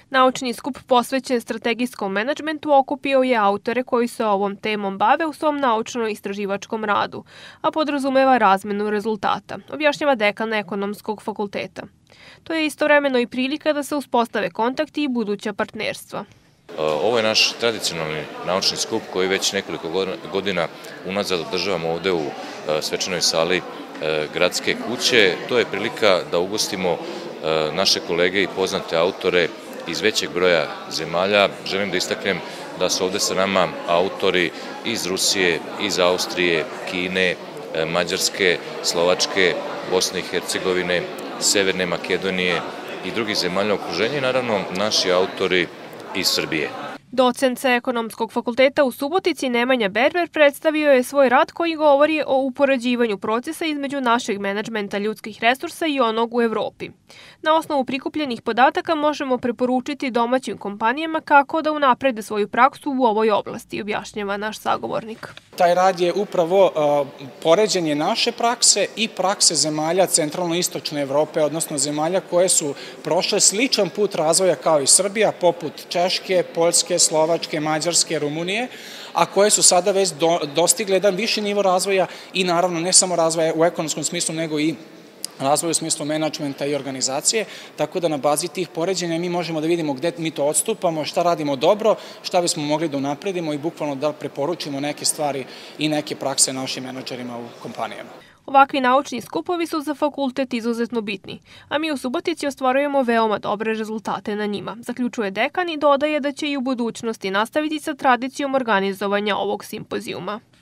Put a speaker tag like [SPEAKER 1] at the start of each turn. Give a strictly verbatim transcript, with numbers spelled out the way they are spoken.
[SPEAKER 1] Naučni skup posvećen strategijskom menadžmentu okupio je autore koji se ovom temom bave u svom naučno-istraživačkom radu, a podrazumeva razmenu rezultata, objašnjava dekan Ekonomskog fakulteta. To je istovremeno i prilika da se uspostave kontakti i buduća partnerstva.
[SPEAKER 2] Ovo je naš tradicionalni naučni skup koji već nekoliko godina unazad održavamo ovde u svečanoj sali Gradske kuće. To je prilika da ugostimo naše kolege i poznate autore iz većeg broja zemalja. Želim da istaknem da su ovde sa nama autori iz Rusije, iz Austrije, Kine, Mađarske, Slovačke, Bosne i Hercegovine, Severne Makedonije i drugih zemalja okruženja i naravno naši autori iz Srbije.
[SPEAKER 1] Docent sa Ekonomskog fakulteta u Subotici Nemanja Berber predstavio je svoj rad koji govori o upoređivanju procesa između našeg menadžmenta ljudskih resursa i onog u Evropi. Na osnovu prikupljenih podataka možemo preporučiti domaćim kompanijama kako da unaprede svoju praksu u ovoj oblasti, objašnjava naš sagovornik.
[SPEAKER 3] Taj rad je upravo poređenje naše prakse i prakse zemalja centralno-istočne Evrope, odnosno zemalja koje su prošle sličan put razvoja kao i Srbija, poput Češke, Poljske, Slovačke, Mađarske, Rumunije, a koje su sada već dostigle jedan viši nivo razvoja i naravno ne samo razvoja u ekonomskom smislu, nego i razvoj u smislu menadžmenta i organizacije, tako da na bazi tih poređenja mi možemo da vidimo gde mi to odstupamo, šta radimo dobro, šta bismo mogli da unapredimo i bukvalno da preporučimo neke stvari i neke prakse našim menadžerima u kompanijama.
[SPEAKER 1] Ovakvi naučni skupovi su za fakultet izuzetno bitni, a mi u Subotici ostvarujemo veoma dobre rezultate na njima, zaključuje dekan i dodaje da će i u budućnosti nastaviti sa tradicijom organizovanja ovog simpozijuma.